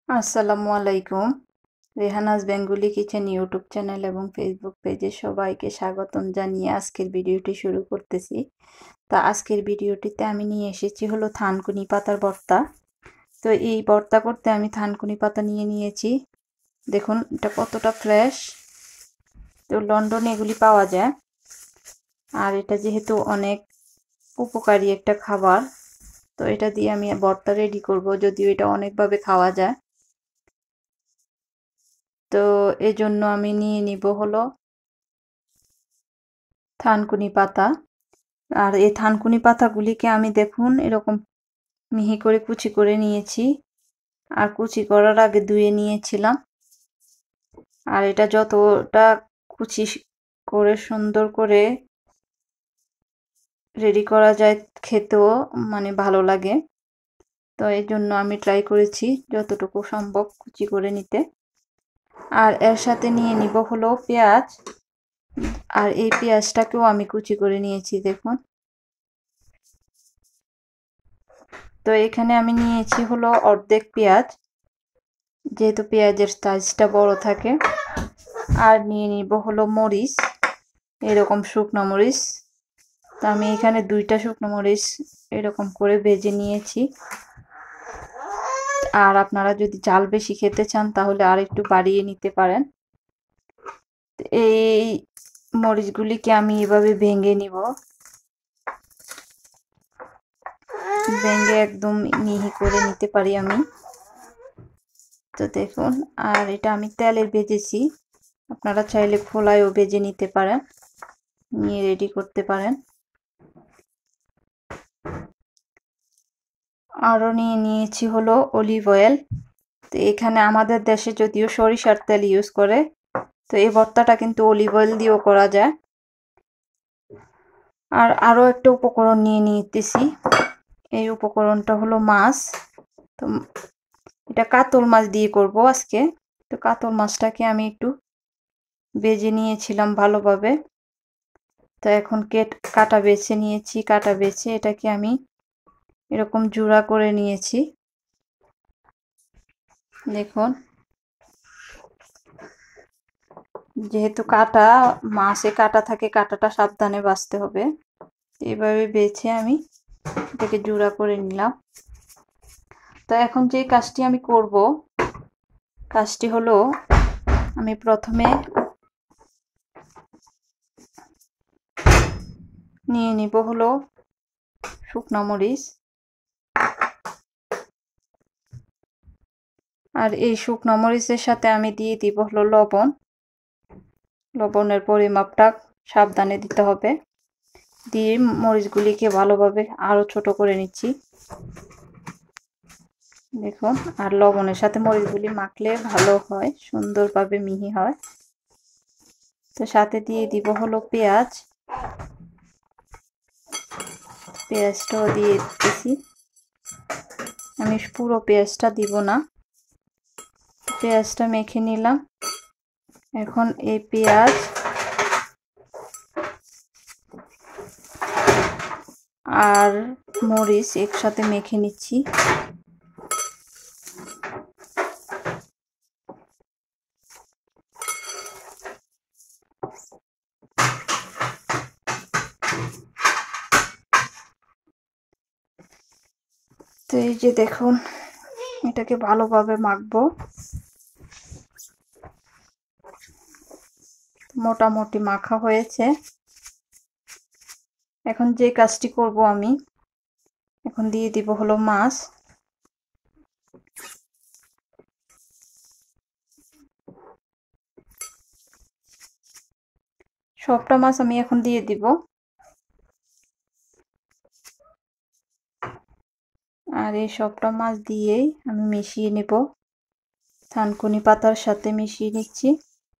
আসসালামু আলাইকুম। Rehanaz Bengali kitchen YouTube channel এবং ফেসবুক পেজে সবাইকে স্বাগতম জানিয়ে আজকের ভিডিওটি শুরু করতেছি। তা আজকের ভিডিওটিতে আমি নিয়ে এসেছি হলো থানকুনি পাতার ভর্তা। তো এই ভর্তা করতে আমি থানকুনি পাতা নিয়ে নিয়েছি। দেখুন এটা কতটা ফ্রেশ। তো লন্ডনে এগুলি পাওয়া যায়। আর এটা যেহেতু অনেক উপকারী একটা খাবার, তো এটা দিয়ে আমি ভর্তা রেডি করব, যদিও এটা অনেকভাবে খাওয়া যায়। তো এজন্য আমি নিয়ে নিব হলো থানকুনি পাতা। আর এই থানকুনি পাতাগুলিকে আমি দেখুন এরকম মিহি করে কুচি করে নিয়েছি। আর কুচি করার আগে ধুয়ে নিয়েছিলাম। আর এটা যতটা কুচি করে সুন্দর করে রেডি করা যায়, খেতেও মানে ভালো লাগে। তো এই জন্য আমি ট্রাই করেছি যতটুকু সম্ভব কুচি করে নিতে। আর এর সাথে নিয়ে নিব হলো পেঁয়াজ। আর এই পেঁয়াজটাকেও আমি কুচি করে নিয়েছি দেখুন। তো এখানে আমি নিয়েছি হলো অর্ধেক পেঁয়াজ, যেহেতু পেঁয়াজের সাইজটা বড় থাকে। আর নিয়ে নিব হলো মরিচ, এরকম শুকনো মরিচ। তো আমি এখানে 2টা শুকনো মরিচ এরকম করে ভেজে নিয়েছি। আর আপনারা যদি ঝাল বেশি খেতে চান তাহলে আর একটু বাড়িয়ে নিতে পারেন। এই মরিচগুলিকে আমি এভাবে ভেঙে নিব, ভেঙে একদম মিহি করে নিতে পারি আমি। তো দেখুন, আর এটা আমি তেলে ভেজেছি। আপনারা চাইলে খোলায়ও ভেজে নিতে পারেন, নিয়ে রেডি করতে পারেন। আরও নিয়ে নিয়েছি হলো অলিভ অয়েল। তো এখানে আমাদের দেশে যদিও সরিষার তেল ইউজ করে, তো এই ভর্তাটা কিন্তু অলিভ অয়েল দিয়েও করা যায়। আর আরও একটা উপকরণ নিয়ে নিতেছি। এই উপকরণটা হলো মাছ। তো এটা কাতল মাছ দিয়ে করব আজকে। তো কাতল মাছটাকে আমি একটু ভেজে নিয়েছিলাম ভালোভাবে। তো এখন কাটা বেছে নিয়েছি। কাটা বেছে এটাকে আমি এরকম জুড়া করে নিয়েছি দেখুন। যেহেতু মাছে কাটা থাকে, কাটাটা সাবধানে বাছতে হবে। এইভাবে বেছে আমি এটাকে জুড়া করে নিলাম। তো এখন যে কাজটি আমি করব, কাজটি হলো আমি প্রথমে নিয়ে নিব হলো শুকনো মরিচ। আর এই শুকনো মরিচের সাথে আমি দিয়ে দিব হলো লবণ। লবণের পরিমাপটা সাবধানে দিতে হবে। দিয়ে মরিচগুলিকে ভালোভাবে আরো ছোট করে নিচ্ছি দেখুন। আর লবণের সাথে মরিচগুলি মাখলে ভালো হয়, সুন্দরভাবে মিহি হয়। তো সাথে দিয়ে দিব হলো পেঁয়াজ। পেঁয়াজটাও দিয়ে দিতেছি। আমি পুরো পেঁয়াজটা দিব না, পেঁয়াজটা মেখে নিলাম। এখন এই পেঁয়াজ আর মরিচ একসাথে মেখে নিচ্ছি। তো এই যে দেখুন, এটাকে ভালোভাবে মাখবো। মোটামুটি মাখা হয়েছে। এখন যে কাজটি করব আমি, এখন দিয়ে দিব হলো মাছ। সবটা মাছ আমি এখন দিয়ে দিব। আর এই সবটা মাছ দিয়েই আমি মিশিয়ে নেব, থানকুনি পাতার সাথে মিশিয়ে নিচ্ছি।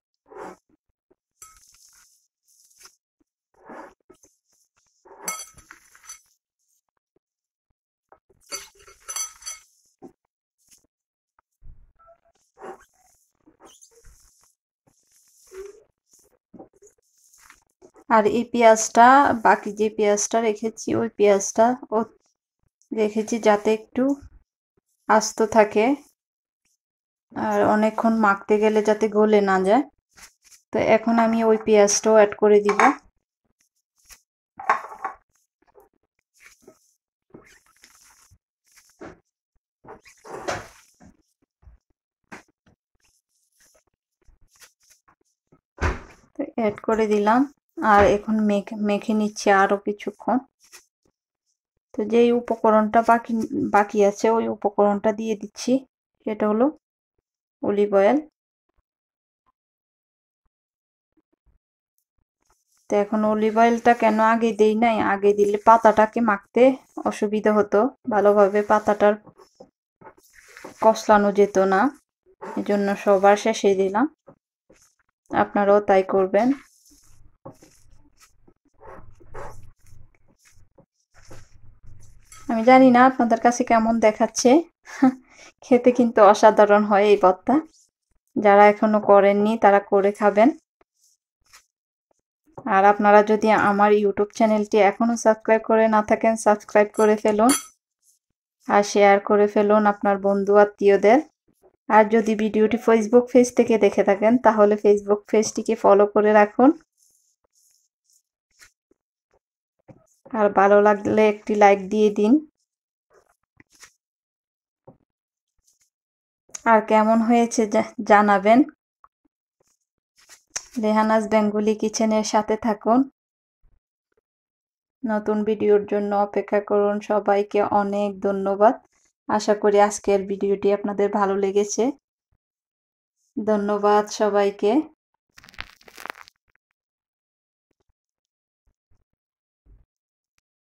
আর এই পেঁয়াজটা, বাকি যে পেঁয়াজটা রেখেছি ওই পেঁয়াজটা রেখেছি যাতে একটু আস্ত থাকে। আর অনেকক্ষণ মাখতে গেলে যাতে গলে না যায়। তো এখন আমি ওই পেঁয়াজটাও অ্যাড করে দিব। তো অ্যাড করে দিলাম আর এখন মেখে নিচ্ছি আরো কিছুক্ষণ। তো যেই উপকরণটা বাকি আছে ওই উপকরণটা দিয়ে দিচ্ছি, সেটা হলো অলিভ অয়েল। তো এখন অলিভ অয়েলটা কেন আগে দেই নাই, আগে দিলে পাতাটাকে মাখতে অসুবিধা হতো, ভালোভাবে পাতাটার কষলানো যেত না, এজন্য সবার শেষে দিলাম। আপনারাও তাই করবেন। আমি জানি না আপনাদের কাছে কেমন দেখাচ্ছে, খেতে কিন্তু অসাধারণ হয় এই ভর্তা। যারা এখনো করেননি তারা করে খাবেন। আর আপনারা যদি আমার ইউটিউব চ্যানেলটি এখনো সাবস্ক্রাইব করে না থাকেন, সাবস্ক্রাইব করে ফেলুন আর শেয়ার করে ফেলুন আপনার বন্ধু আত্মীয়দের। আর যদি ভিডিওটি ফেসবুক পেজ থেকে দেখে থাকেন তাহলে ফেসবুক পেজটিকে ফলো করে রাখুন। আর ভালো লাগলে একটি লাইক দিয়ে দিন। আর কেমন হয়েছে জানাবেন। রেহানাজ বেঙ্গলি কিচেনের সাথে থাকুন। নতুন ভিডিওর জন্য অপেক্ষা করুন। সবাইকে অনেক ধন্যবাদ। আশা করি আজকের ভিডিওটি আপনাদের ভালো লেগেছে। ধন্যবাদ সবাইকে।